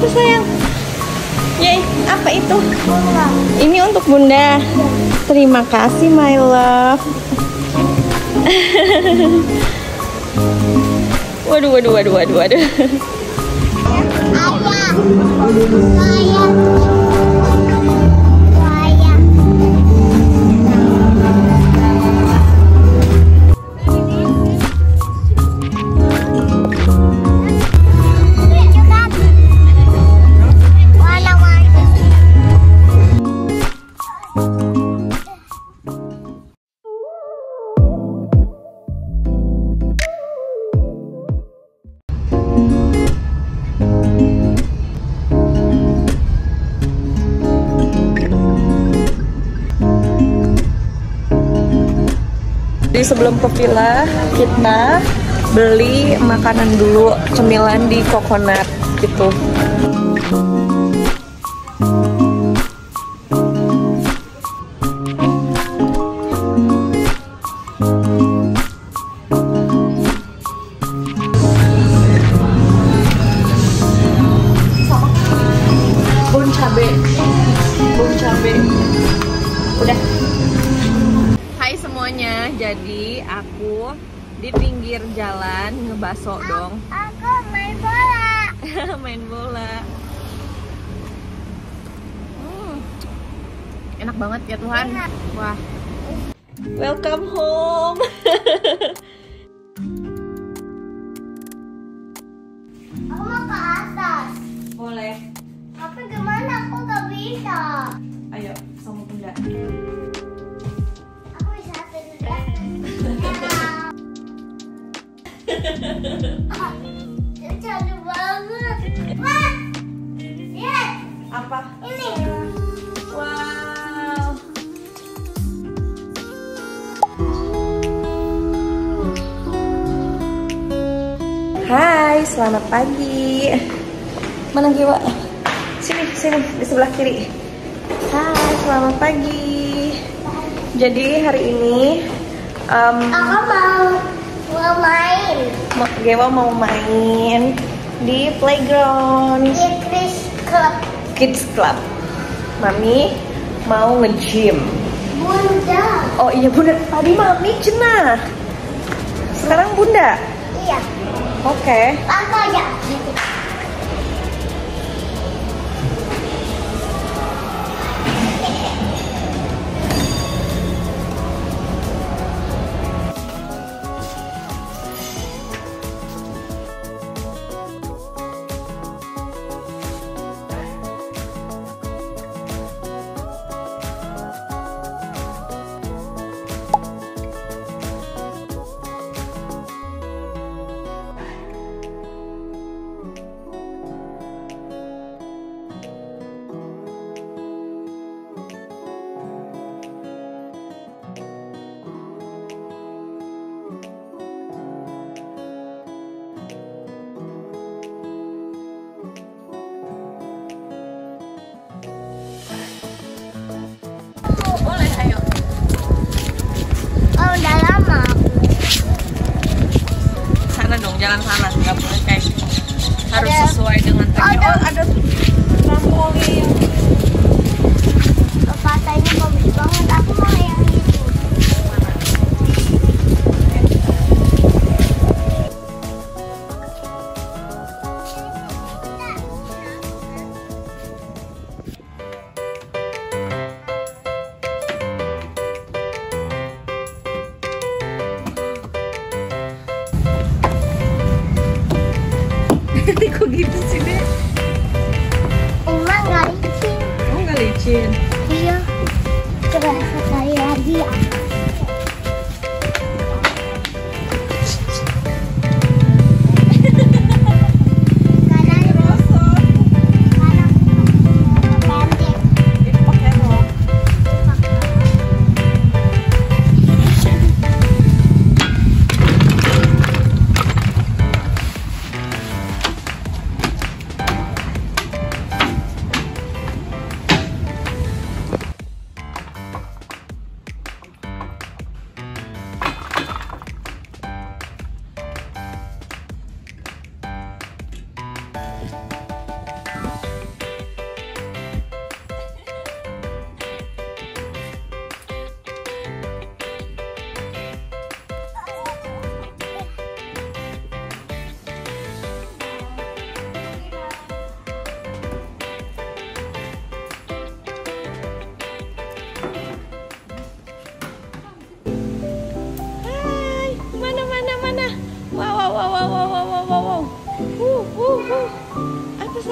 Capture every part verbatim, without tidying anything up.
itu sayang? Yay, apa itu? Ini untuk Bunda. Terima kasih my love. Waduh, waduh, waduh, waduh, waduh. Jadi sebelum ke villa kita beli makanan dulu, cemilan di Coconut gitu. Bon cabe, bon cabe, udah. Hai semuanya, jadi aku di pinggir jalan ngebaso dong. Aku main bola. Main bola. Hmm. Enak banget ya Tuhan. Wah. Welcome home. Aku mau ke atas. Boleh. Tapi gimana aku gak bisa? Ayo sama Bunda. Aku bisa tidur. Cantik banget. Wah, lihat. Apa? Ini. Wow. Hai, selamat pagi. Mana Giwa? Sini, sini di sebelah kiri. Hai, selamat pagi. Jadi hari ini um, Aku mau mau main Gewa mau main di playground di Kids Club. Kids Club. Mami mau nge-gym. Bunda. Oh iya Bunda, tadi Mami cenah. Sekarang Bunda. Iya. Oke. Aku aja. Boleh, ayo. Oh, udah lama. Sana dong, jalan sana. Nggak boleh kayak gitu. Harus Ada- sesuai dengan teknik. ada- Oh, ada trampolin. Katanya bagus banget. Aku mau yang itu. Kok gitu sih, Dek? Emang nggak licin. Oh, nggak licin. Iya. Coba sekali lagi ya. Kanan, kanan, pendek. Itu pakai rok.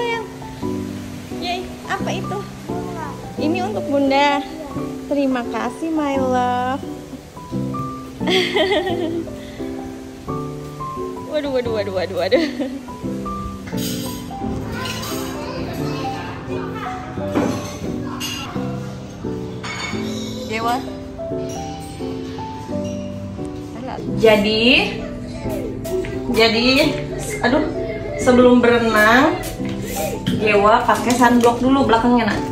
sayang. Yay, apa itu? Ini untuk Bunda. Terima kasih my love. Waduh, waduh, waduh, waduh, waduh. Dewa. Jadi, jadi, aduh, sebelum berenang, Dewa pakai sunblock dulu belakangnya nak.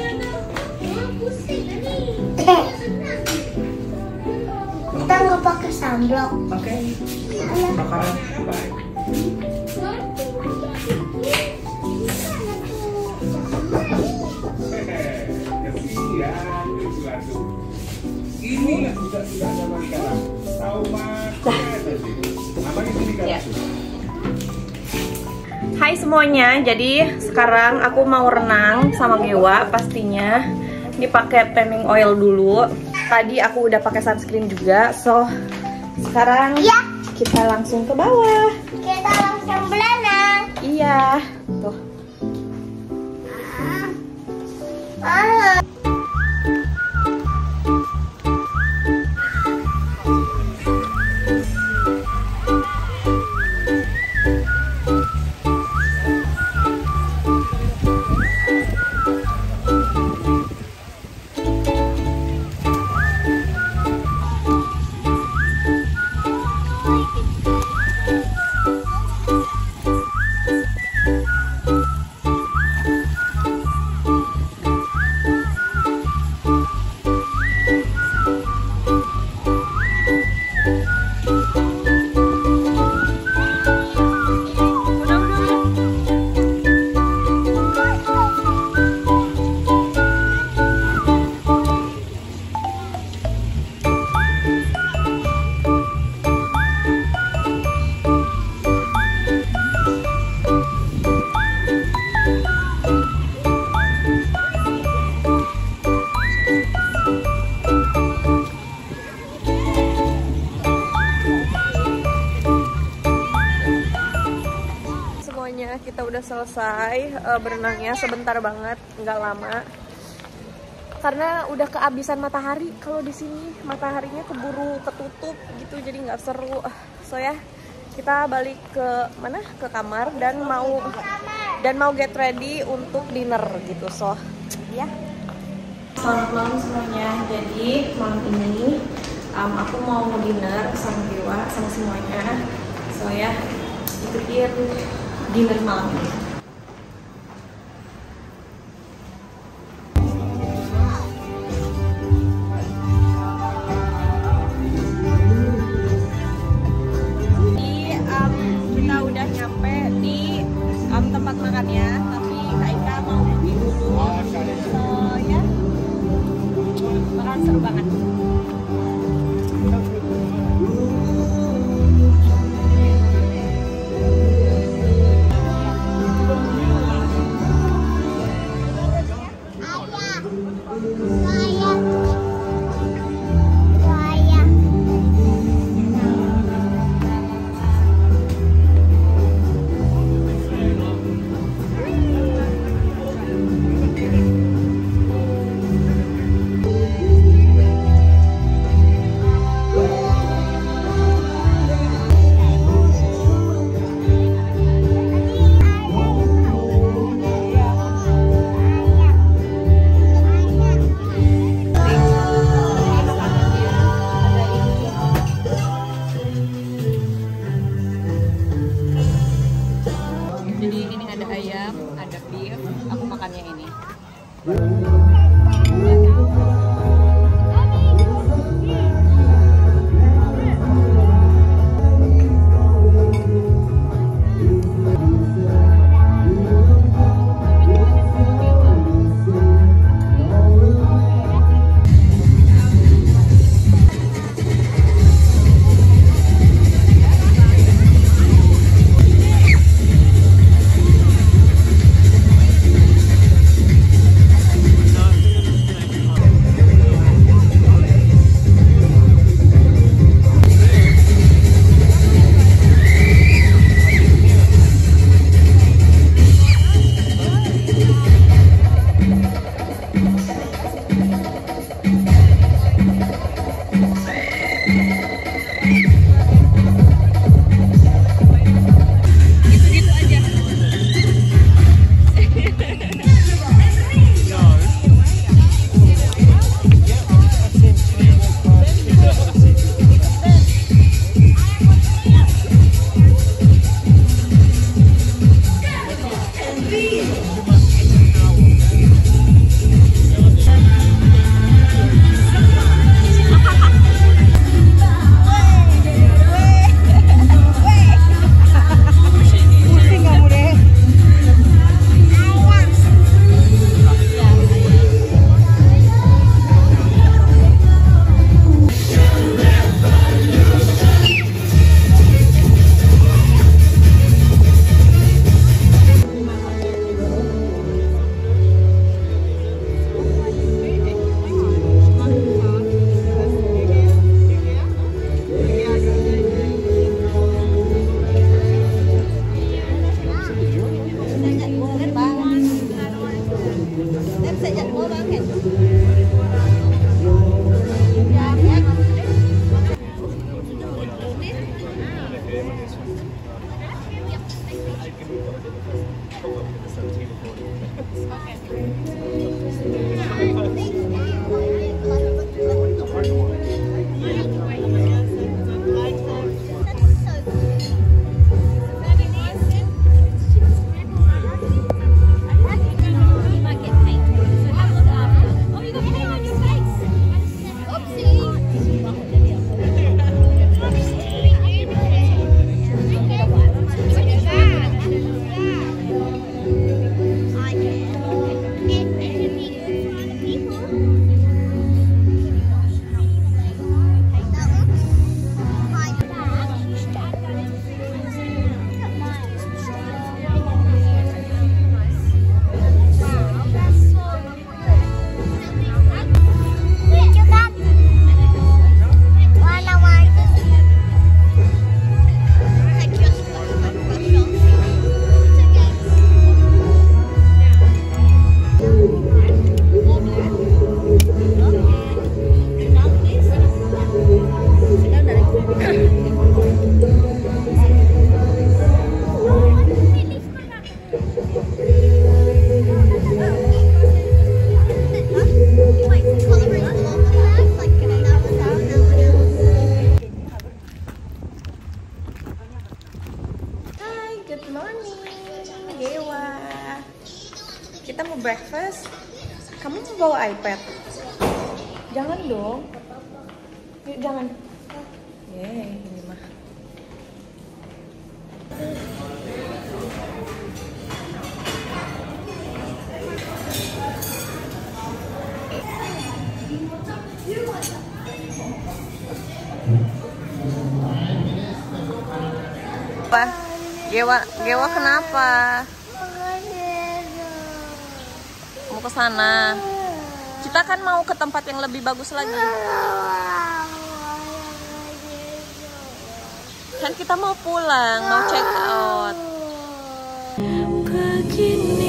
Kita nggak pakai sunblock. Oke. Bakaran. Ini sudah sudah sama sekarang. Tahu Ya. Hai semuanya, jadi sekarang aku mau renang sama Gewa. Pastinya dipakai tanning oil dulu. Tadi aku udah pakai sunscreen juga, so sekarang Ya. kita langsung ke bawah. Kita langsung berenang. Iya, tuh. Ah. Kita udah selesai uh, berenangnya, sebentar banget, nggak lama. Karena udah kehabisan matahari. Kalau di sini mataharinya keburu ketutup gitu, jadi nggak seru. So ya, kita balik ke mana? Ke kamar dan mau dan mau get ready untuk dinner gitu. So ya. Selamat malam semuanya. Jadi malam ini um, aku mau dinner sama Dewa sama semuanya. So ya, ikutin dinner malam ini. Di, um, kita udah nyampe di um, tempat makannya, tapi Kak Ika mau pergi dulu. So ya, bakalan seru banget. Kita mau breakfast, kamu mau bawa iPad? Jangan dong. Yuk, jangan. Yeay, ini mah. Apa? Gewa, Gewa kenapa? Mau ke sana. Kita kan mau ke tempat yang lebih bagus lagi. Kan kita mau pulang, mau check out. Begini